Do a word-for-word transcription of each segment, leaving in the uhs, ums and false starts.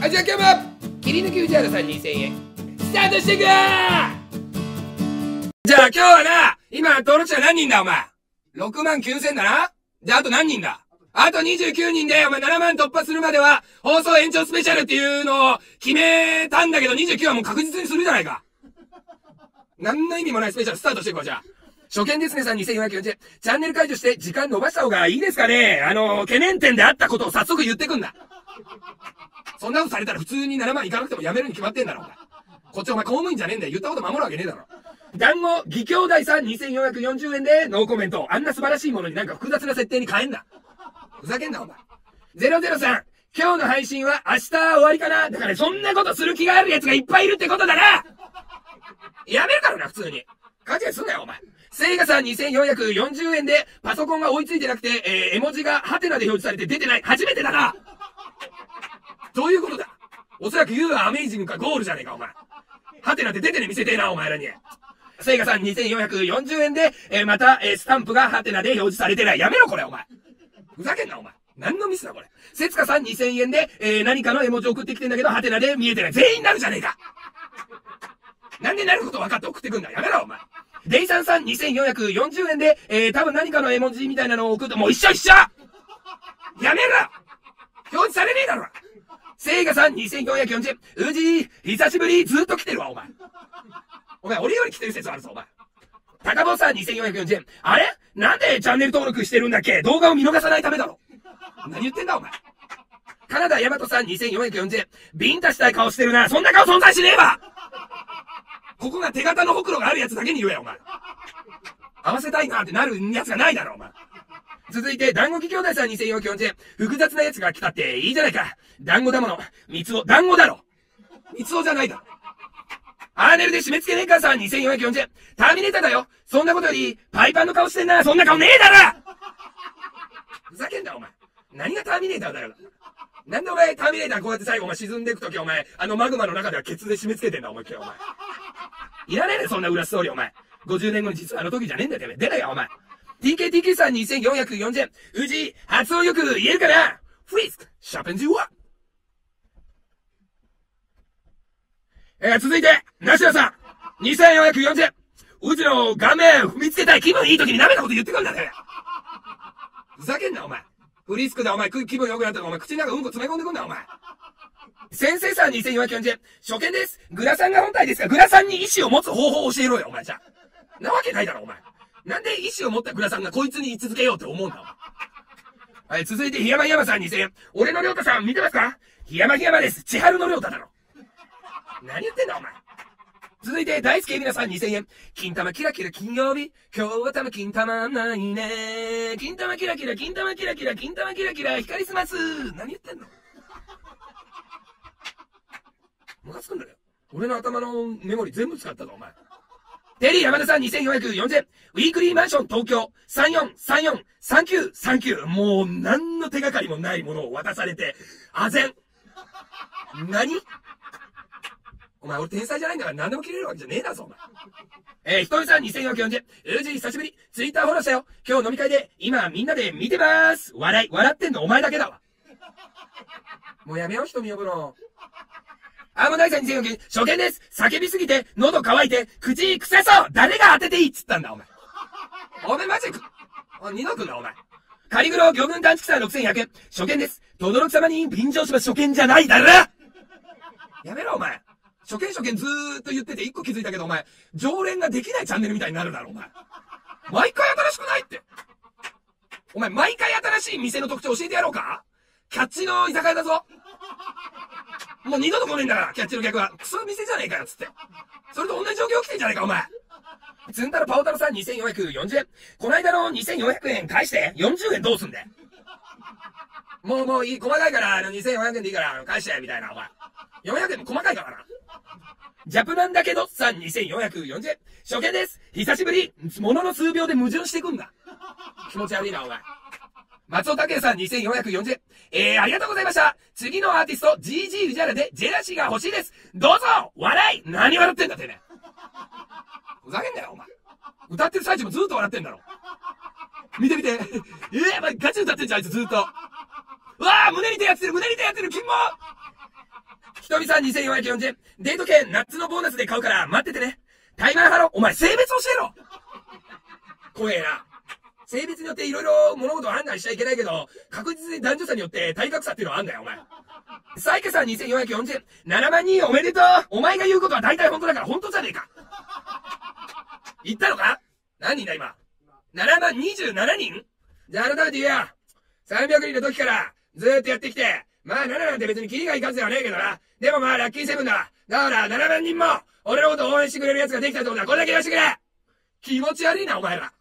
はい、じゃあ今日も切り抜き藤原さんにせんえんスタートしていくよー。じゃあ今日はな、今登録者何人だお前。ろくまんきゅうせんだな。じゃああと何人だ。あとにじゅうきゅうにんでお前ななまん突破するまでは放送延長スペシャルっていうのを決めたんだけど、にじゅうきゅうはもう確実にするじゃないか。何の意味もないスペシャルスタートしていこう。じゃあ初見ですねさんにせんよんひゃくよんじゅうえん。チャンネル解除して時間伸ばした方がいいですかね。あの懸念点であったことを早速言ってくんだ。そんなことされたら普通にななまんいかなくてもやめるに決まってんだろお前。こっちお前公務員じゃねえんだよ。言ったこと守るわけねえだろ。団子義兄弟さんにせんよんひゃくよんじゅうえんでノーコメント。あんな素晴らしいものになんか複雑な設定に変えんな。ふざけんなお前。ゼロゼロさん、今日の配信は明日終わりかな。だからそんなことする気がある奴がいっぱいいるってことだな。やめるからな普通に。勘違いすんなよお前。セイガさんにせんよんひゃくよんじゅうえんでパソコンが追いついてなくて、えー、絵文字がハテナで表示されて出てない。初めてだな。どういうことだ。おそらく You are Amazing かゴールじゃねえかお前。ハテナで出てね見せてえなお前らに。セイガさんにせんよんひゃくよんじゅうえんで、えー、また、えー、スタンプがハテナで表示されてない。やめろこれお前。ふざけんなお前。何のミスだこれ。セツカさんにせんえんで、えー、何かの絵文字送ってきてんだけどハテナで見えてない。全員なるじゃねえか。なんでなること分かって送ってくんだ。やめろお前。デイサンさんにせんよんひゃくよんじゅうえんで、えー、多分何かの絵文字みたいなのを送って、もう一緒一緒やめろ表示されねえだろ。セイガさんにせんよんひゃくよんじゅうえん。うじー、久しぶり、ずーっと来てるわ、お前。お前、俺より来てる説あるぞ、お前。高坊さんにせんよんひゃくよんじゅうえん。あれなんでチャンネル登録してるんだっけ。動画を見逃さないためだろ。何言ってんだ、お前。カナダヤマトさんにせんよんひゃくよんじゅうえん。ビンタしたい顔してるな。そんな顔存在しねえわ。ここが手形のほくろがあるやつだけに言えよ、お前。合わせたいなってなるやつがないだろ、お前。続いて、団子義兄弟さんにせんよんひゃくよんじゅうえん。複雑なやつが来たっていいじゃないか。団子だもの。三つお、団子だろ。三つおじゃないだろ。アーネルで締め付けねえかさんにせんよんひゃくよんじゅうえん。ターミネーターだよ。そんなことより、パイパンの顔してんな。そんな顔ねえだろ。ふざけんな、お前。何がターミネーターだよ。なんでお前、ターミネーターこうやって最後お前沈んでいくときお前、あのマグマの中ではケツで締め付けてんだ、お前。お前。いらねえねそんな裏ストーリー、お前。ごじゅうねんごに実はあの時じゃねえんだよ、てめえ。出ないよ、お前。ティーケーティーケー さんにせんよんひゃくよんじゅうえん。藤井、発音よく言えるかな。フリスク、シャーペンズーワ。えー、続いて、ナシラさん。にせんよんひゃくよんじゅうえん。うちの顔面踏みつけたい気分いい時に舐めたこと言ってくんだね。ふざけんな、お前。フリスクでお前、気分良くなったらお前、口の中うんこ詰め込んでくんだ、お前。先生さんにせんよんひゃくよんじゅうえん。初見です。グラさんが本体ですか。グラさんに意志を持つ方法を教えろよ、お前じゃ。なわけないだろ、お前。なんで意志を持ったグラさんがこいつに言い続けようって思うんだ、お前。はい、続いて、檜山檜山さんにせんえん。俺のりょうたさん見てますか。檜山檜山です。千春のりょうただろ。何言ってんだ、お前。続いて、大輔エビナさんにせんえん。金玉キラキラ金曜日。今日は多分金玉ないね。金玉キラキラ、金玉キラキラ、金玉キラキラ、光スマス。何言ってんの。ムカつくんだよ。俺の頭のメモリ全部使ったぞ、お前。テリー山田さんにせんよんひゃくよんじゅうえん。ウィークリーマンション東京さんよんさんよんさんきゅうさんきゅう。もう何の手がかりもないものを渡されて、あぜん。何お前俺天才じゃないんだから何でも切れるわけじゃねえだぞ、お前。えー、ひとりさんにせんよんひゃくよんじゅうえん。うーじ久しぶり。ツイッターフォローしたよ。今日飲み会で今みんなで見てまーす。笑い。笑ってんのお前だけだわ。もうやめよう、瞳呼ぶの。アーモンダイさんにせんよんひゃく初見です。叫びすぎて、喉乾いて、口臭そう。誰が当てていいっつったんだ、お前。お前マジでく、お二度くんだ、お前。カリグロ魚群探知機さんろくせんひゃくえん。初見です。とどろく様に便乗します。初見じゃないだろ。やめろ、お前。初見初見ずーっと言ってて一個気づいたけど、お前、常連ができないチャンネルみたいになるだろ、お前。毎回新しくないって。お前、毎回新しい店の特徴教えてやろうか。キャッチの居酒屋だぞ。もう二度と来ねえんだから、キャッチの客は。クソ店じゃねえかよ、つって。それと同じ状況来てんじゃねえか、お前。ツンタロパオタロさんにせんよんひゃくよんじゅうえん。この間のにせんよんひゃくえん返して、よんじゅうえんどうすんだよ。もうもういい、細かいから、あのにせんよんひゃくえんでいいから、返して、みたいな、お前。よんひゃくえんも細かいからな。ジャプなんだけどさんにせんよんひゃくよんじゅうえん。初見です。久しぶり。ものの数秒で矛盾してくんだ。気持ち悪いな、お前。松尾拓也さんにせんよんひゃくよんじゅうえん。えー、ありがとうございました。次のアーティスト、ジージー 藤原でジェラシーが欲しいです。どうぞ笑い何笑ってんだってね。ふざけんなよ、お前。歌ってる最中もずーっと笑ってんだろ。見て見て。えー、まガチで歌ってんじゃん、あいつずーっと。うわー、胸に手やってる、胸に手やってる、金もひとみさんにせんよんひゃくよんじゅうえん。デート券、ナッツのボーナスで買うから待っててね。タイマーハロー。お前、性別教えろ。怖えな。性別によっていろいろ物事を判断しちゃいけないけど、確実に男女差によって体格差っていうのはあんだよ、お前。サイケさんにせんよんひゃくよんじゅうえん。ななまんにんおめでとう。お前が言うことは大体本当だから本当じゃねえか。言ったのか？何人だ今。ななまんにじゅうななにん？じゃあ改めて言えや。さんびゃくにんの時からずーっとやってきて、まあなななんて別にキリがいかずではねえけどな。でもまあラッキーセブンだ。だからななまんにんも俺のこと応援してくれる奴ができたってことだ。これだけ言わしてくれ。気持ち悪いな、お前ら。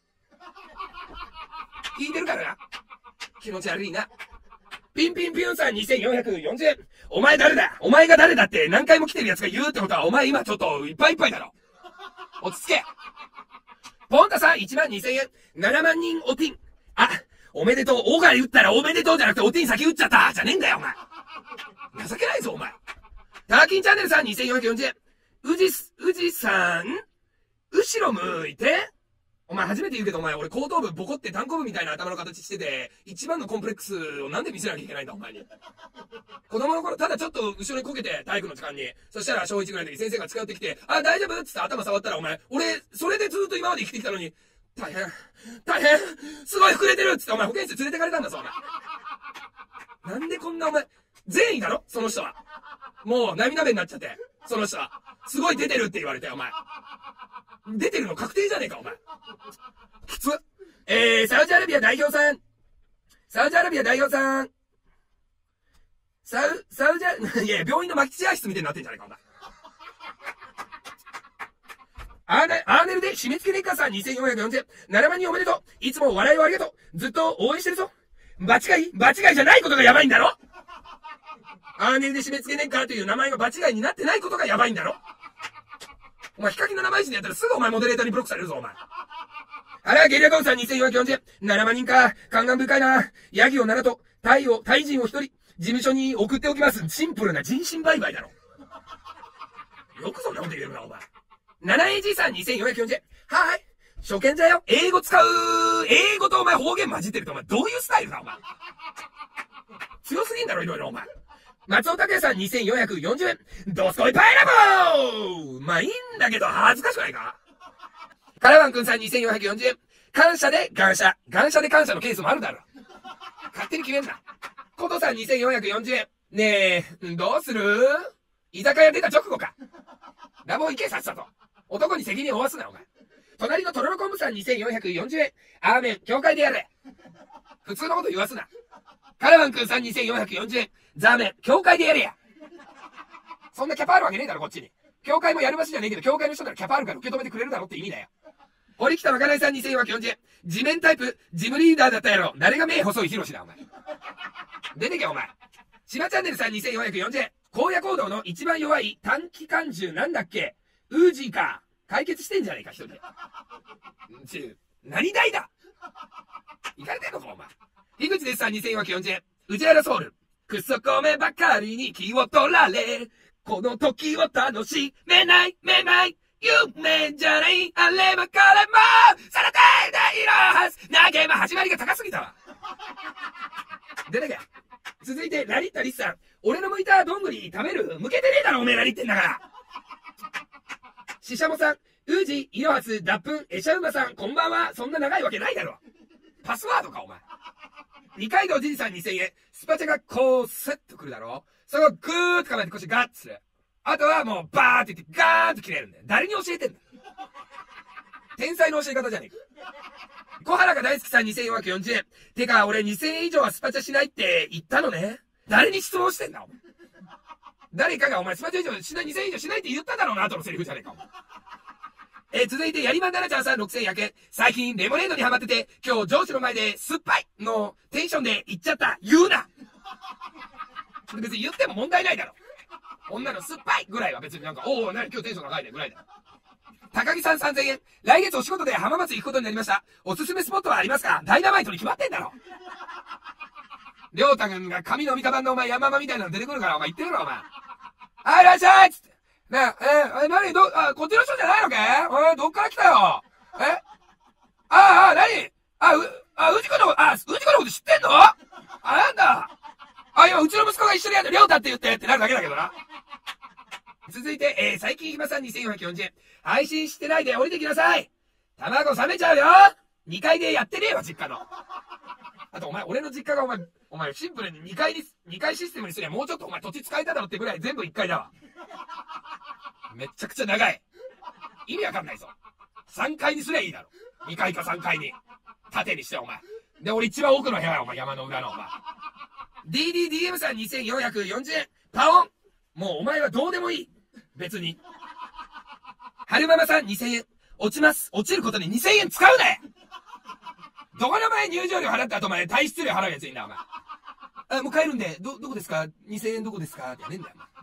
聞いてるからな。気持ち悪いな。ピンピンピュンさんにせんよんひゃくよんじゅうえん。お前誰だ？お前が誰だって何回も来てる奴が言うってことはお前今ちょっといっぱいいっぱいだろ。落ち着け。ポンタさんいちまんにせんえん。ななまんにんおティン。あ、おめでとう。おが言ったらおめでとうじゃなくておティン先打っちゃった。じゃねえんだよ、お前。情けないぞ、お前。ターキンチャンネルさんにせんよんひゃくよんじゅうえん。うじ、うじさん後ろ向いて。お前初めて言うけどお前俺後頭部ボコって単行部みたいな頭の形してて、一番のコンプレックスをなんで見せなきゃいけないんだお前に。子供の頃ただちょっと後ろにこけて体育の時間に、そしたら小いちぐらいの時先生が近寄ってきて、あ、大丈夫っつって頭触ったらお前、俺、それでずっと今まで生きてきたのに、大変、大変、すごい膨れてるっつってお前保健室連れてかれたんだぞお前。なんでこんなお前、善意だろその人は。もう涙目になっちゃって、その人は。すごい出てるって言われてお前。出てるの確定じゃねえかお前。きつ。えー、サウジアラビア代表さん。サウジアラビア代表さん。サウ、サウジア、いや、病院の待合室みたいになってんじゃねえかお前。アーネ、アーネルで締め付けレッカーさんにせんよんひゃくよんじゅうえん。ななまんにんおめでとう。いつも笑いをありがとう。ずっと応援してるぞ。場違い場違いじゃないことがやばいんだろ。アーネルで締め付けレッカーという名前が場違いになってないことがやばいんだろ。お前、ヒカキンの生意気でやったらすぐお前モデレーターにブロックされるぞ、お前。あら、ゲリラコウさんにせんよんひゃくよんじゅうえん。ななまんにんか。勘が深いな。ヤギをななと、タイを、タイ人を一人、事務所に送っておきます。シンプルな人身売買だろ。よくそんなこと言えるな、お前。ななエージー さんにせんよんひゃくよんじゅうえん。はーい。初見じゃよ。英語使う。英語とお前方言混じってるとお前、どういうスタイルだ、お前。強すぎんだろ、いろいろ、お前。松尾拓也さんにせんよんひゃくよんじゅうえん。ドスコイパイナボー。まあいいんだけど恥ずかしくないか。カラバンくんさんにせんよんひゃくよんじゅうえん。感謝で感謝。感謝で感謝のケースもあるだろ。勝手に決めんな。コトさんにせんよんひゃくよんじゅうえん。ねえ、どうする？居酒屋出た直後か。ラボ行けさっさと。男に責任を負わすな、お前。隣のトロロコンブさんにせんよんひゃくよんじゅうえん。アーメン、教会でやれ。普通のこと言わすな。カラバンくんさんにせんよんひゃくよんじゅうえん。ザーメン、教会でやれや。そんなキャパあるわけねえだろ、こっちに。教会もやる場所じゃねえけど、教会の人ならキャパあるから受け止めてくれるだろって意味だよ。堀北まかないさんにせんよんひゃくよんじゅうえん。地面タイプ、ジムリーダーだったやろ。誰が目細いヒロシだ、お前。出てけ、お前。しまチャンネルさんにせんよんひゃくよんじゅうえん。荒野行動の一番弱い短期間中なんだっけ？ウージーか。解決してんじゃねえか、一人で。ち、何代だ？行かれてんのか、お前。樋口ですさんにせんよんひゃくよんじゅうえん。宇治原ソウル。クソ米ばかりに気を取られ、この時を楽しめない、めない、夢じゃない、あればかれも、さらてでいろはず、投げば始まりが高すぎたわ。出てけ。続いて、ラリッタリスさん。俺の剥いたどんぐり食べる？向けてねえだろ、おめえラリってんだから。ししゃもさん。ウージ、いろはず、脱粉、エシャウマさん、こんばんは。そんな長いわけないだろ。パスワードか、お前。二階堂じじさんにせんえん。スパチャがこう、スッとくるだろ。それをグーッと構えて腰ガッツする。あとはもうバーって言ってガーッと切れるんだよ。誰に教えてんだ。天才の教え方じゃねえか。小原が大好きさんにせんよんひゃくよんじゅうえん。てか、俺にせんえん以上はスパチャしないって言ったのね。誰に質問してんだ、お前。誰かがお前スパチャ以上しない、にせんえん以上しないって言っただろうな、後のセリフじゃねえか、お前。えー、続いて、やりまんななちゃんさんろくせんひゃくえん。最近、レモネードにハマってて、今日上司の前で、酸っぱいのテンションで言っちゃった。言うな。別に言っても問題ないだろ。女の酸っぱいぐらいは別になんか、おお、なに今日テンション高いねぐらいだよ。高木さんさんぜんえん。来月お仕事で浜松行くことになりました。おすすめスポットはありますか？ダイナマイトに決まってんだろ。りょうたくんが髪の見た版のお前山間みたいなの出てくるからお前言ってみろお前。はい、いらっしゃいっつって。ねえ、えー、なに、ど、あ、こっちの人じゃないのかい？えー、どっから来たよ？えああ、なにあ、う、あ、うじこの、あ、うじこのこと知ってんの？あ、なんだあ、今、うちの息子が一緒にやる、りょうたって言ってってなるだけだけどな。 続いて、えー、最近暇さんにせんよんひゃくよんじゅうえん。配信してないで降りてきなさい。卵冷めちゃうよ。にかいでやってねえわ、実家の。あとお前、俺の実家がお前、お前シンプルににかいに、にかいシステムにすりゃもうちょっとお前土地使えただろってぐらい全部いっかいだわ。めっちゃくちゃ長い。意味わかんないぞ。さんかいにすりゃいいだろ。にかいかさんかいに。縦にしてお前。で、俺一番奥の部屋や、お前、山の裏のお前。ディーディーディーエム さんにせんよんひゃくよんじゅうえん。パオン。もうお前はどうでもいい。別に。春ママさんにせんえん。落ちます。落ちることににせんえん使うね。どこの前入場料払った後お前、退出料払うやついいんだ、お前。あ、もう帰るんで、ど、どこですか ?にせんえんどこですかってやねえんだよ、お前。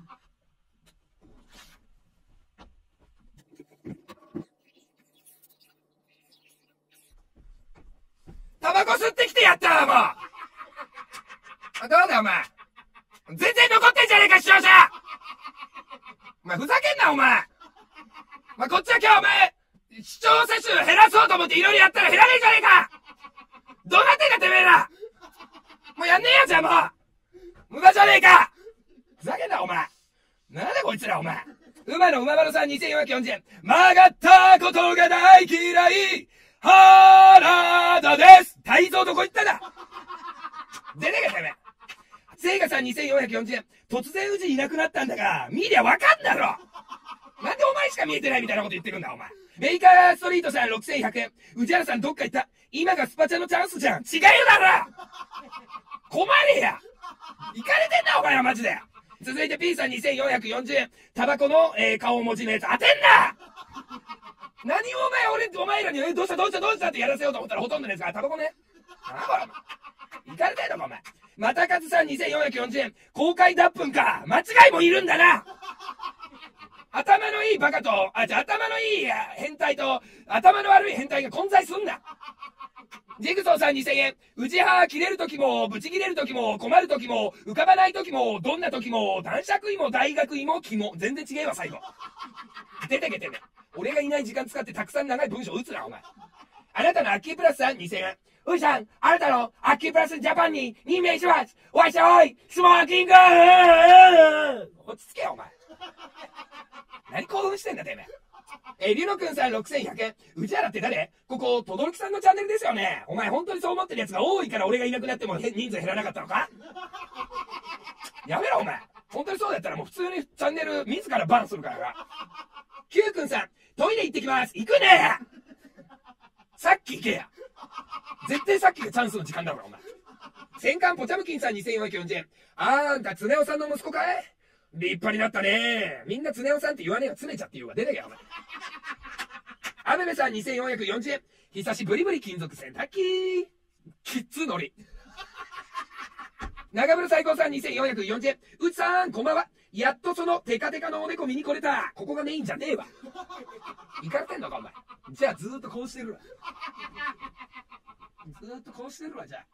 タバコ吸ってきてやったわ、もう。あ、どうだよ、お前。全然残ってんじゃねえか、視聴者。お前、ふざけんな、お前。お前、こっちは今日、お前、視聴者数減らそうと思っていろいろやったら減らねえじゃねえか。どうなってんだ、てめえら。もうやんねえやじゃん、もう。無駄じゃねえか。ふざけんな、お前。なんだこいつら、お前。馬の馬丸さんにせんよんひゃくよんじゅうえん。曲がったことが大嫌い。原田です。泰造どこ行ったんだ。出ねえか、てめえ。セイガさんにせんよんひゃくよんじゅうえん。突然うちいなくなったんだが、見りゃわかんだろ。なんでお前しか見えてないみたいなこと言ってくんだ、お前。メーカーストリートさんろくせんひゃくえん。宇治原さんどっか行った。今がスパチャのチャンスじゃん。違うだろ。困れや。行かれてんな、お前はマジで。続いて P さんにせんよんひゃくよんじゅうえん。タバコの、えー、顔文字のやつ当てんな。何をお前、俺、お前らに、え、どうしたどうしたどうしたってやらせようと思ったらほとんどのやつがタバコね。なあ、これ、お前。行かれてんのか、お前。またかずさんにせんよんひゃくよんじゅうえん。公開脱粉か。間違いもいるんだな。頭のいいバカと、あ、じゃ頭のいい変態と、頭の悪い変態が混在すんな。ジグソーさんにせんえん。宇治派切れるときも、ブチ切れるときも、困るときも、浮かばないときも、どんなときも、男爵芋、大学芋、肝。全然違えわ、最後。出てけてね。俺がいない時間使ってたくさん長い文章打つな、お前。あなたのアッキープラスさんにせんえん。ういさん、あなたのアッキープラスジャパンに任命します。わいしょい、スモーキング落ち着けよ、お前。何興奮してんだ、てめえ。え、りゅのくんさんろくせんひゃくえん。宇治原って誰？ここ、とどろきさんのチャンネルですよね。お前本当にそう思ってる奴が多いから俺がいなくなっても人数減らなかったのか？やめろ、お前。本当にそうだったらもう普通にチャンネル自らバンするからな。Q くんさん、トイレ行ってきます。行くね。さっき行けや。絶対さっきがチャンスの時間だろ、お前。戦艦ポチャムキンさんにせんよんひゃくよんじゅうえん。あんた、つねおさんの息子かい？立派になったね。みんなつねおさんって言わねえよ。つねちゃって言うわ。出てけよ、お前。アベベさんにせんよんひゃくよんじゅうえん。久しぶりぶり金属洗濯機。キッズのり。長風呂最高さんにせんよんひゃくよんじゅうえん。うちさん、こんばんは。やっとそのテカテカのおでこ見に来れた。ここがメインじゃねえわ。行かれてんのか、お前。じゃあずーっとこうしてるわ。ずーっとこうしてるわ、じゃあ。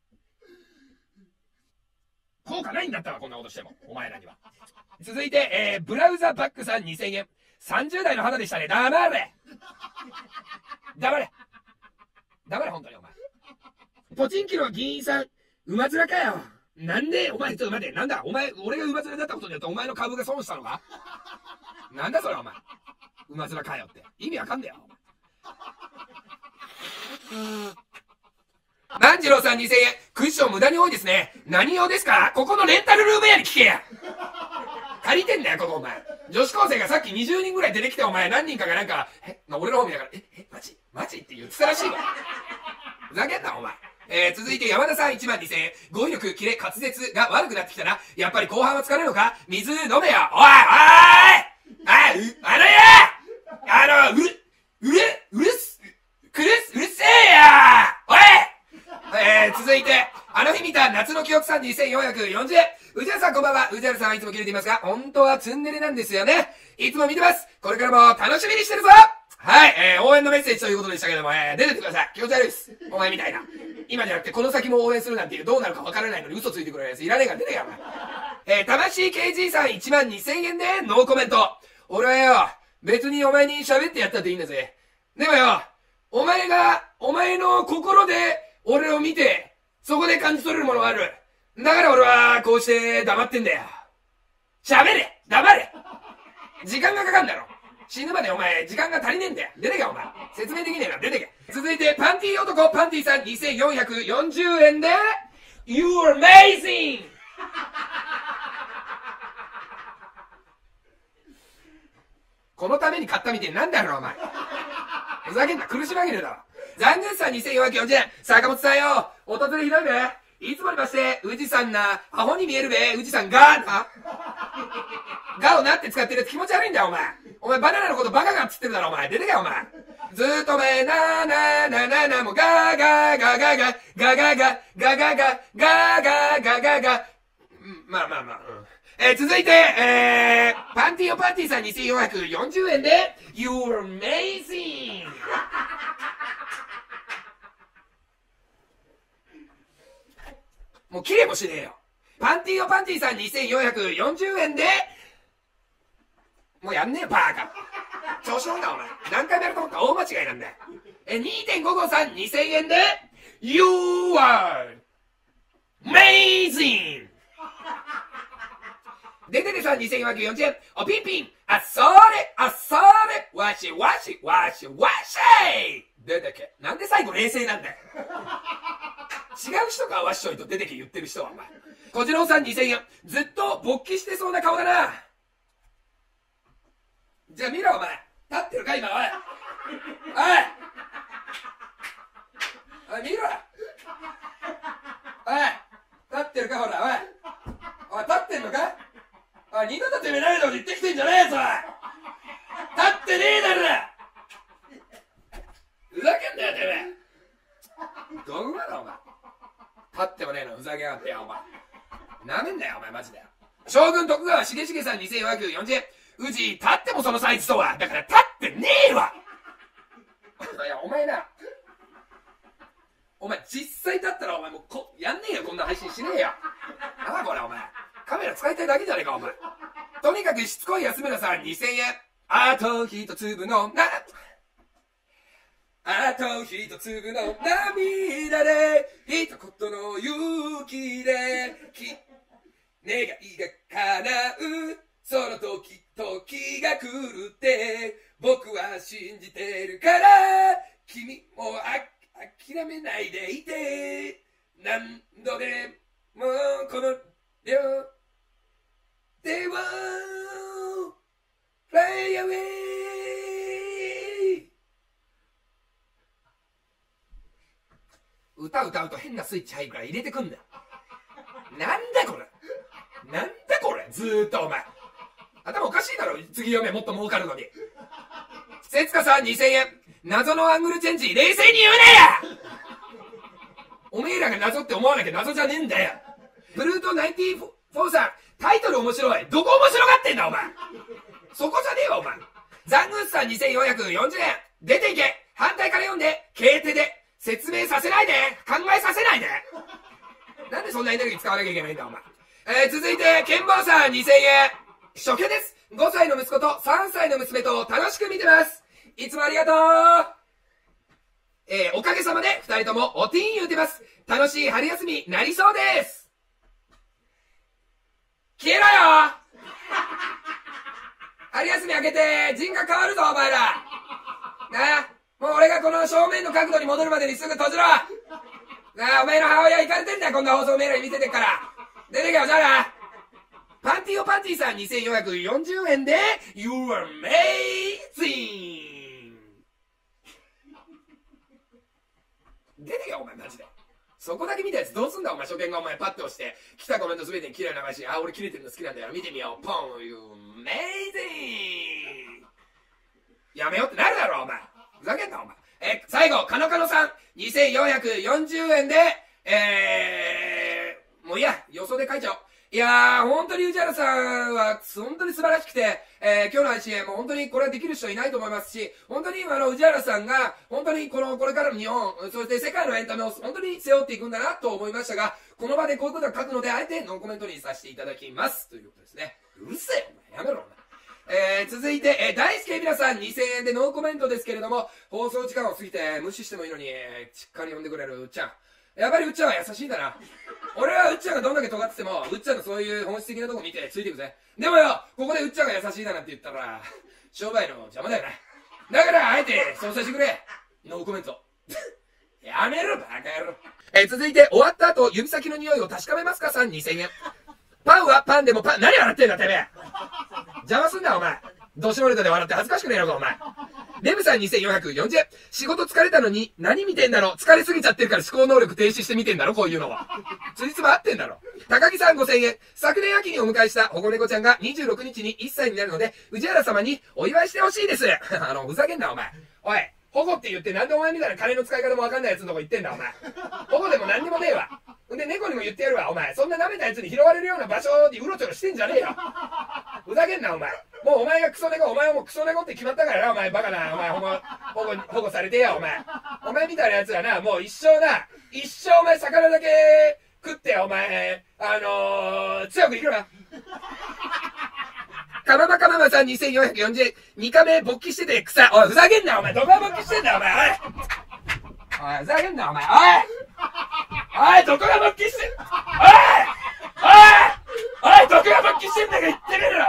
効果ないんだったわ、こんなことしても。お前らには。続いて、えー、ブラウザバックさんにせんえん。さんじゅう代の肌でしたね。黙れ黙れ黙れ、本当にお前。ポチンキの議員さん、馬面かよ。なんで、お前、ちょっと待って、なんだ、お前、俺が馬面になったことによってお前の株が損したのか？なんだそれ、お前。馬面かよって。意味わかんねえよ、お前。万次郎さんにせんえん。クッション無駄に多いですね。何用ですか？ここのレンタルルーム屋に聞けや。借りてんだよ、ここお前。女子高生がさっきにじゅうにんぐらい出てきて、お前何人かがなんか、え、俺の方見ながら、え、え、マジマジって言ってたらしいわ。ふざけんな、お前。えー、続いて山田さんいちまんにせんえん。語彙力、キレ、滑舌が悪くなってきたな。やっぱり後半は疲れるのか？水飲めよ。おいおいあ、う、あのやあの、うる、うる、うるす、くるす、うるせえやおいえー、続いて、あの日見た夏の記憶さんにせんよんひゃくよんじゅうえん。宇治原さんこんばんは。宇治原さんはいつも切れていますが、本当はツンデレなんですよね。いつも見てます。これからも楽しみにしてるぞ。はい、えー、応援のメッセージということでしたけども、えー、出てってください。気持ち悪いです。お前みたいな。今じゃなくて、この先も応援するなんていう、どうなるかわからないのに嘘ついてくれるやついらねえから出てけよ、お前。えー、魂 ケージー さんいちまんにせんえんでノーコメント。俺はよ、別にお前に喋ってやったっていいんだぜ。でもよ、お前が、お前の心で俺を見て、そこで感じ取れるものがある。だから俺はこうして黙ってんだよ。喋れ黙れ時間がかかんだろ。死ぬまでお前、時間が足りねえんだよ。出てけお前。説明できねえから出てけ。続いて、パンティー男、パンティーさんにせんよんひゃくよんじゅうえんで、You're amazing! このために買ったみてえなんだろお前。ふざけんな、苦し紛れだろ。残念さんにせんよんひゃくよんじゅうえん。坂本さんよ。おとずれひどいべ。いつもにまして、宇治さんな、アホに見えるべ。宇治さんがな。がをなって使ってるやつ気持ち悪いんだよお前。お前バナナのことバカがっつってるだろお前。出てけよお前。ずーっとお前、なーなーなーなーなーもうガーガーガーガーガーガーガーガーガーガーガーガーガーガーガー。まあまあまあ。えー、続いて、えー、パンティオパンティさんにせんよんひゃくよんじゅうえんで、You're amazing! もう切れもしねえよ。パンティオパンティさんにせんよんひゃくよんじゅうえんで、もうやんねえよ、バーカ。調子乗んだ、お前。何回もやると思ったら大間違いなんだよ。え、にてんごごさんにせんえんで、You are amazing! でででさんにせんよんひゃくよんじゅうえん。おピンピン。あ、それ、あ、それ。わし、わし、わし、わし出てけ。なんで最後冷静なんだよ。違う人か、わっしょいと出てけ言ってる人は、お前。小次郎さんにせんえん。ずっと勃起してそうな顔だな。じゃあ見ろ、お前。立ってるか、今、おい。おい。おい、見ろ。おい。立ってるか、ほら、おい。おい、立ってんのか。おい、二度とてめえないのに言ってきてんじゃねえぞ。立ってねえだろ。ふざけんなよ、てめえ。どこまだ、お前。立ってもねえの、ふざけやがってよ、お前。なめんなよ、お前、マジだよ。将軍徳川重重さんにせんよんひゃくよんじゅうえん。うち、立ってもそのサイズとは。だから立ってねえわ。いや、お前な。お前、実際立ったら、お前もうこ、やんねえよ、こんな配信しねえよ。なあ、これ、お前。カメラ使いたいだけじゃねえか、お前。とにかくしつこい安村さんにせんえん。あと一粒のな、あと一粒の涙で、一言の勇気で、き、願いが叶う。その時、時が来るって、僕は信じてるから、君もあ、諦めないでいて、何度でもこの両手を Fly away。 歌歌うと変なスイッチ入るから入れてくんだ。なんだこれ、なんだこれ、ずーっとお前頭おかしいだろ。次読め、もっと儲かるのに。節香さんにせんえん。謎のアングルチェンジ、冷静に言うねや。おめえらが謎って思わなきゃ謎じゃねえんだよ。ブルートナインティフォーさん、タイトル面白い。どこ面白がってんだお前。そこじゃねえわお前。ザングースさんにせんよんひゃくよんじゅうえん。出ていけ。反対から読んで、ケーテで。説明させないで。考えさせないで。なんでそんなエネルギー使わなきゃいけないんだお前。えー、続いて、ケンボーさんにせんえん。初見です。ごさいの息子とさんさいの娘と楽しく見てます。いつもありがとう。えー、おかげさまでふたりともおティーン言うてます。楽しい春休みなりそうです。消えろよ。春休み明けて人が変わるぞお前ら。なあ、もう俺がこの正面の角度に戻るまでにすぐ閉じろ。なあ、お前の母親行かれてんだよ、こんな放送メール見せてっから。出てけよ、じゃあな。パンティオパンティさんにせんよんひゃくよんじゅうえんで You're amazing。 出てけよお前マジで。そこだけ見たやつどうすんだお前。初見がお前パッと押して来たコメント全てに綺麗な流し、あ俺切れてるの好きなんだよ見てみようポン You're amazing。 やめようってなるだろお前。ふざけんなお前。え最後カノカノさんにせんよんひゃくよんじゅうえんでえー、もういいや予想で書いちゃおう。いやー、本当に宇治原さんは、本当に素晴らしくて、えー、今日の配信、もう本当にこれはできる人いないと思いますし、本当に今の宇治原さんが、本当にこの、これからの日本、そして世界のエンタメを本当に背負っていくんだなと思いましたが、この場でこういうことが書くので、あえてノーコメントにさせていただきます。ということですね。うるせえお前、やめろお前。えー、続いて、えー、大輔皆さんにせんえんでノーコメントですけれども、放送時間を過ぎて無視してもいいのに、えー、しっかり読んでくれるうっちゃん。 やっぱりうっちゃんは優しいんだな。俺はうっちゃんがどんだけ尖ってても、うっちゃんのそういう本質的なとこ見てついていくぜ。でもよ、ここでうっちゃんが優しいだなんて言ったら、商売の邪魔だよな。だから、あえて、そうさせてくれ。ノーコメント。やめろ、バカ野郎。えー、続いて、終わった後、指先の匂いを確かめますかさんにせんえん。パンはパンでもパン、何笑ってんだ、てめえ。邪魔すんな、お前。どしもネタで笑って恥ずかしくねえのか、お前。レムさんにせんよんひゃくよんじゅうえん。仕事疲れたのに、何見てんだろ。疲れすぎちゃってるから思考能力停止して見てんだろ、こういうのは。つじつま合ってんだろ。高木さんごせんえん。昨年秋にお迎えした保護猫ちゃんがにじゅうろくにちにいっさいになるので、宇治原様にお祝いしてほしいです。あの、ふざけんな、お前。おい、保護って言ってなんでお前みたいな金の使い方もわかんないやつのとこ言ってんだ、お前。保護でも何にもねえわ。んで、猫にも言ってやるわ、お前。そんな舐めたやつに拾われるような場所にうろちょろしてんじゃねえよ。ふざけんな、お前。もうお前がクソ猫、お前はもうクソ猫って決まったからな、お前バカな。お前保護、保護、保護されてや、お前。お前みたいなやつはな、もう一生な、一生お前魚だけ食って、お前、あのー、強く生きろな。かままかままさんにせんよんひゃくよんじゅうえん。にかめ勃起してて草。おい、ふざけんな、お前。どこが勃起してんだ、お前。おい。おい、ふざけんな、お前。おい。おい、どこが勃起してんおい。おい。おい、どこが勃起してんだか言ってみろ、おい。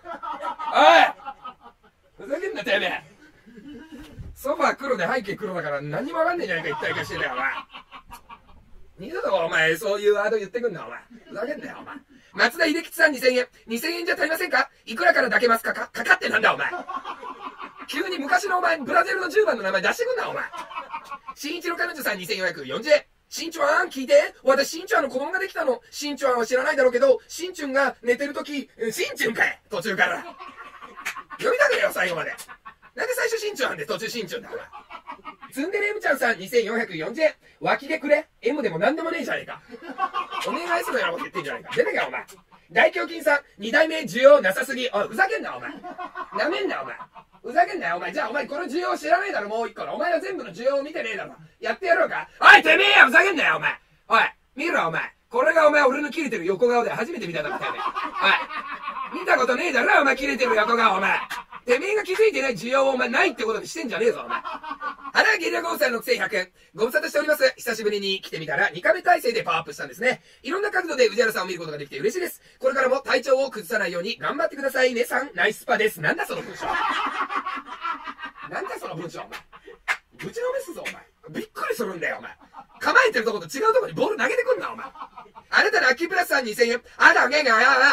おい。ふざけんな、てめえ。ソファー黒で背景黒だから何にもわかんねえじゃねえか、一体化してんだよ、お前。二度とお前、そういうワード言ってくんな、お前。ふざけんなよ、お前。松田秀吉さんにせんえん。にせんえんじゃ足りませんか？いくらから抱けますかか、かかってなんだお前。急に昔のお前、ブラジルのじゅうばんの名前出してくんなお前。新一の彼女さんにせんよんひゃくよんじゅうえん。しんちゅあん聞いて。私、しんちゅあんの子供ができたの。しんちゅあんは知らないだろうけど、しんちゅんが寝てるとき、しんちゅんかい途中から。読みたくねえよ、最後まで。なんで最初しんちゅあんで途中しんちゅんだお前。ツンデレ M ちゃんさんにせんよんひゃくよんじゅうえん。脇でくれ ?M でもなんでもねえじゃねえか。お願いするようなこと言ってんじゃねえか。出てけよお前。大胸筋さん、二代目需要なさすぎ。おい、ふざけんなお前。なめんなお前。ふざけんなよお前。じゃあお前この需要知らねえだろもう一個の。お前は全部の需要を見てねえだろ。やってやろうか。おい、てめえやふざけんなよお前。おい、見ろお前。これがお前俺の切れてる横顔で初めて見ただろ、てめえ。おい、見たことねえだろお前切れてる横顔お前。てめえが気づいてない需要をお前ないってことにしてんじゃねえぞお前。原ゲリラゴーさんろくせんひゃくえん。ご無沙汰しております。久しぶりに来てみたらにかめ体制でパワーアップしたんですね。いろんな角度で宇治原さんを見ることができて嬉しいです。これからも体調を崩さないように頑張ってくださいねさん。ナイスパです。なんだその文章。なんだその文章お前。ぶちのめすぞお前。びっくりするんだよお前。構えてるとこと違うとこにボール投げてくんなお前。あなたのアッキープラスさんにせんえん。あなたが、ああ、ああ、ああ、ああ、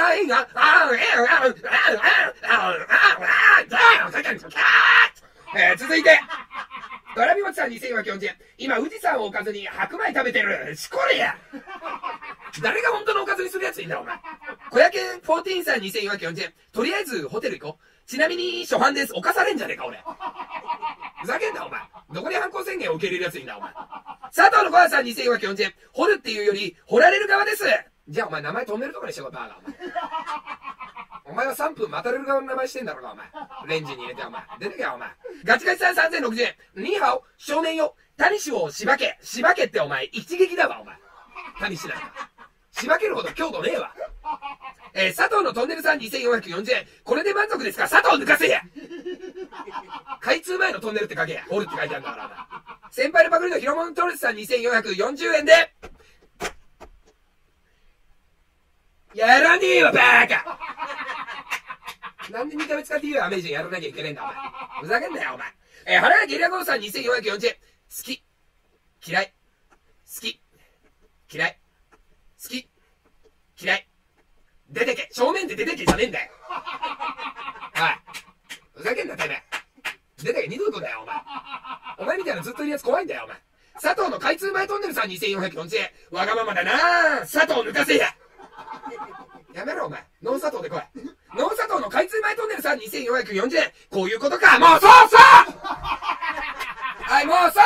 えー、続いて、ドラミモチさんにせんよんひゃくよんじゅうえん。今、富士山をおかずに白米食べてる。しこれや。誰が本当のおかずにするやついんだ、お前。小屋犬じゅうよんさんにせんよんひゃくよんじゅうえん。とりあえず、ホテル行こう。ちなみに、初犯です。犯されんじゃねえか、俺。ふざけんな、お前。どこに犯行宣言を受け入れるやついんだ、お前。佐藤の小屋さんにせんよんひゃくよんじゅうえん。掘るっていうより、掘られる側です。じゃあ、お前、名前飛んでるとこにしてこい、バーガー、お前。お前はさんぷん待たれる側の名前してんだろうが、お前。レンジに入れて、お前。出てけよ、お前。ガチガチさんさんぜんろくじゅうえん。ニーハオ、少年よ。タニシをしばけ。しばけってお前、一撃だわ、お前。タニシなんか。しばけるほど強度ねえわ。えー、佐藤のトンネルさんにせんよんひゃくよんじゅうえん。これで満足ですか？佐藤抜かせや。開通前のトンネルって書けや。掘るって書いてあるんだからな。先輩のパクリのヒロモントレスさんにせんよんひゃくよんじゅうえんで、やらねえわ、バーカ。なんでにかめ使って言うアメージンやらなきゃいけねえんだ、お前。ふざけんなよ、お前。えー、原谷ゲリラゴーさんにせんよんひゃくよんじゅうえん。好き。嫌い。好き。嫌い。好き。嫌い。出てけ。正面で出てけじゃねえんだよ。はい。ふざけんな、てめえ。出てけ、二度と来んだよ、お前。お前みたいなずっといるやつ怖いんだよ、お前。佐藤の開通前トンネルさんにせんよんひゃくよんじゅうえん。わがままだなぁ。佐藤抜かせや。やめろ、お前。ノン佐藤で来い。ノン佐藤の開通前トンネルさんにせんよんひゃくよんじゅうえん。こういうことか。もうそうそうはい、もうそう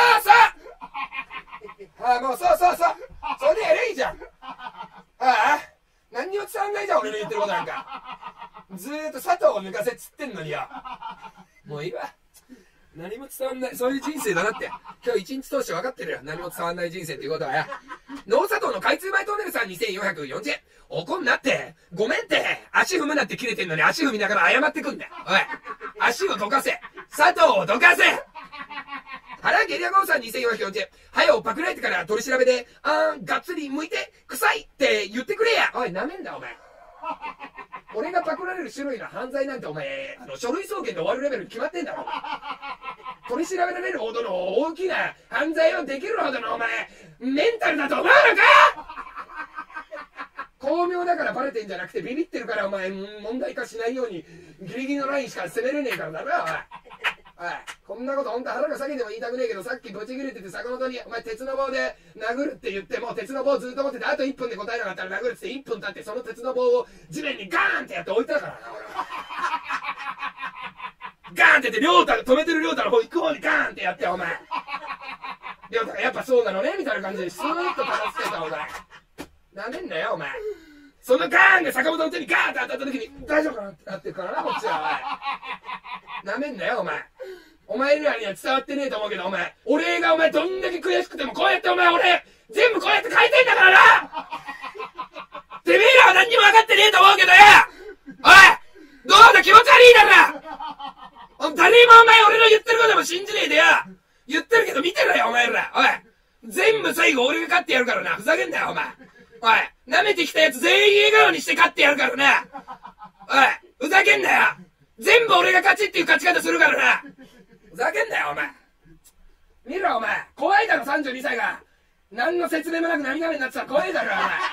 そうはい、もうそうそうそうそれでやれいいじゃん。ああ。何にも伝わんないじゃん、俺の言ってることなんか。ずーっと佐藤を抜かせっつってんのによ。もういいわ。何も伝わんない。そういう人生だなって。今日一日通して分かってるよ。何も伝わんない人生っていうことはや。ノー佐藤の開通前トンネルさんにせんよんひゃくよんじゅうえん。怒んなって。ごめんって。足踏むなって切れてんのに足踏みながら謝ってくんだよ。おい。足をどかせ。佐藤をどかせ。 原ゲリアゴーさんにせんよんひゃくよんじゅうえん。はよ、パクられてから取り調べで、あーん、がっつり剥いて、臭いって言ってくれや。おい、なめんだ、お前。俺がパクられる種類の犯罪なんてお前、あの、書類送検で終わるレベルに決まってんだろ。取り調べられるほどの大きな犯罪をできるほどのお前、メンタルだと思うのか。巧妙だからバレてんじゃなくて、ビビってるからお前、問題化しないようにギリギリのラインしか攻めれねえからだな、お前。おい、こんなことほんと腹が下げても言いたくねえけど、さっきブチ切れてて坂本にお前鉄の棒で殴るって言って、もう鉄の棒ずっと持ってて、あといっぷんで答えなかったら殴るっていっぷん経って、その鉄の棒を地面にガーンってやって置いたからな、俺は。ガーンってやって、りょうた、止めてるりょうたの方行く方にガーンってやって、お前。りょうたがやっぱそうなのねみたいな感じでスーッと片付けた、お前。なめんなよ、お前。そのガーンで坂本の手にガーンって当たった時に、大丈夫かなってなってるからな、こっちは、おい。なめんなよ、お前。お前らには伝わってねえと思うけど、お前。俺がお前どんだけ悔しくても、こうやってお前俺、全部こうやって書いてんだからな。てめえらは何にも分かってねえと思うけどよ。おい、どうだ、気持ち悪いだろ。誰もお前俺の言ってることも信じねえでよ。言ってるけど見てろよ、お前ら。おい。全部最後俺が勝ってやるからな。ふざけんなよ、お前。おい。舐めてきたやつ全員笑顔にして勝ってやるからな。おい。ふざけんなよ。全部俺が勝ちっていう勝ち方するからな。ふざけんなよ、お前。見ろ、お前。怖いだろ、さんじゅうにさいが。何の説明もなく涙目になってたら怖いだろ、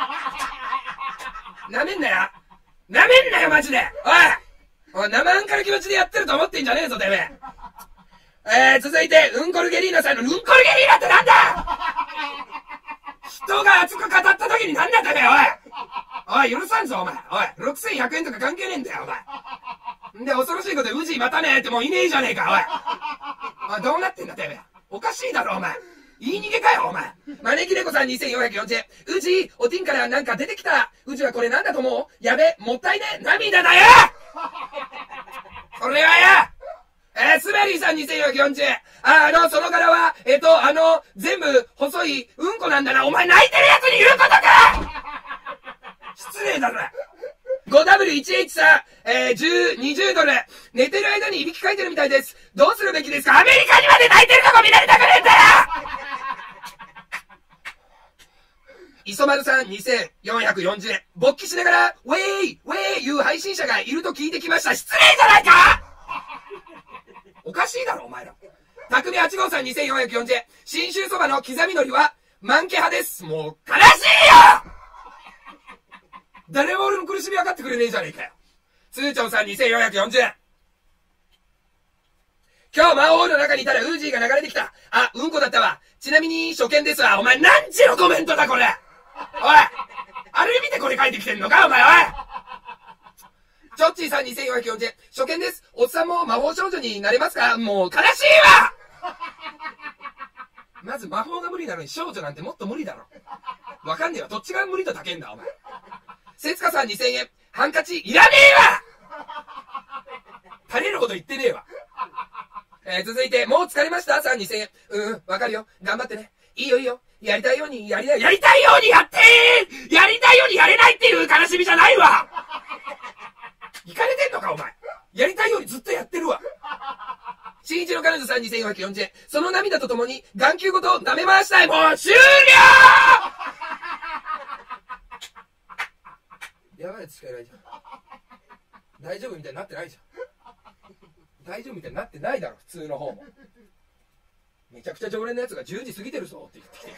お前。舐めんなよ。舐めんなよ、マジで。おい。おい、生半可な気持ちでやってると思ってんじゃねえぞ、てめえ。えー、続いて、うんこるゲリーナさんの、うんこるゲリーナってなんだ。人が熱く語った時になんだってめえ、おい。おい、許さんぞ、お前。おい、ろくせんひゃくえんとか関係ねえんだよ、お前。んで、恐ろしいことで、ウジまたねえってもういねえじゃねえか、おい。おい、どうなってんだ、てめえ。おかしいだろ、お前。言い逃げかよ、お前。招き猫さんにせんよんひゃくよんじゅうえん。うじ、おティンからなんか出てきた。うじはこれなんだと思う？やべ、もったいねえ。涙だよ。これはよ。えー、スベリーさんにせんよんひゃくよんじゅうえん。あ、あの、その柄は、えっと、あの、全部、細い、うんこなんだな。お前泣いてるやつに言うことか。失礼だな。ごダブリューいちエイチ さん、えー、じゅう、にじゅうドル。寝てる間にいびきかいてるみたいです。どうするべきですか？アメリカにまで泣いてるとこ見られたくねえんだよ。磯丸さんにせんよんひゃくよんじゅうえん。勃起しながら、ウェイウェイいう配信者がいると聞いてきました。失礼じゃないか。おかしいだろ、お前ら。匠はち号さんにせんよんひゃくよんじゅうえん。信州そばの刻み海苔は、満家派です。もう、悲しいよ。誰も俺の苦しみ分かってくれねえじゃねえかよ。つーちょんさんにせんよんひゃくよんじゅうえん。今日魔王の中にいたらウージーが流れてきた。あ、うんこだったわ。ちなみに初見ですわ。お前何ちのコメントだこれ。おい。あれ見てこれ書いてきてんのかお前、おい。チョッチーさんにせんよんひゃくよんじゅうえん。初見です。おっさんも魔法少女になれますか？もう悲しいわ。まず魔法が無理なのに少女なんてもっと無理だろ。わかんねえわ。どっちが無理と高えんだお前。せつかさんにせんえん。ハンカチいらねえわ。足りるほど言ってねえわ。えー、続いて、もう疲れましたさんにせんえん。うん、わかるよ。頑張ってね。いいよいいよ。やりたいようにやりたい、やりたいようにやってー。やりたいようにやれないっていう悲しみじゃないわ。いかれてんのかお前。やりたいようにずっとやってるわ。新一の彼女さんにせんよんひゃくよんじゅうえん。その涙とともに眼球ごと舐め回したい。もう終了。やばいやつしかいないじゃん。大丈夫みたいになってないじゃん。大丈夫みたいになってないだろ、普通の方も。めちゃくちゃ常連のやつがじゅうじ過ぎてるぞって言ってきて。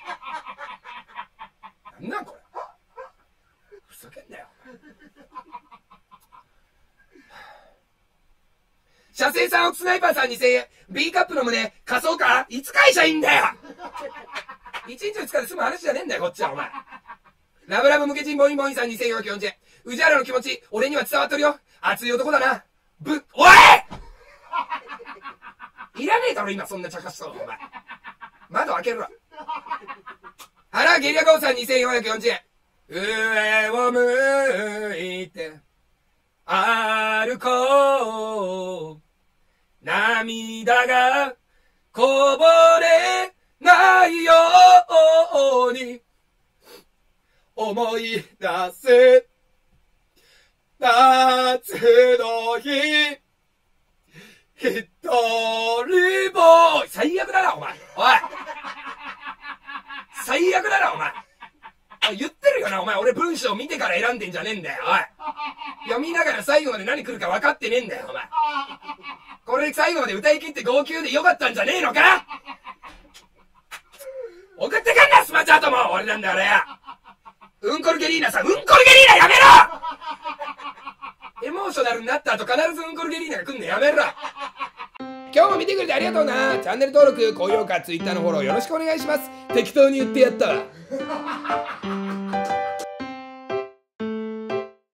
なんなんこれ。ふざけんなよ。射精さん奥スナイパーさんにせんえん。B カップの胸、貸そうか？いつ返しゃいいんだよ。いちにちふつかで済む話じゃねえんだよ、こっちはお前。ラブラブムケチンボインボインさんにせんよんひゃくよんじゅうえん。宇治原の気持ち、俺には伝わっとるよ。熱い男だな。ぶ、おい！いらねえだろ、今そんな茶化しそう、お前。窓開けるわ。原ゲリアゴーさんにせんよんひゃくよんじゅうえん。上を向いて、歩こう。涙がこぼれないように、思い出す。夏の日、一人ぼっち。 最悪だな、お前。おい最悪だな、お前。言ってるよな、お前。俺文章見てから選んでんじゃねえんだよ、おい。読みながら最後まで何来るか分かってねえんだよ、お前。これ最後まで歌い切って号泣でよかったんじゃねえのか。送ってかんな、スマチャートも俺なんだよ、俺。うんこルゲリーナさん、うんこルゲリーナやめろ。エモーショナルになった後必ずうんこルゲリーナが来んのやめろ。今日も見てくれてありがとうな。チャンネル登録、高評価、Twitter のフォローよろしくお願いします。適当に言ってやったわ。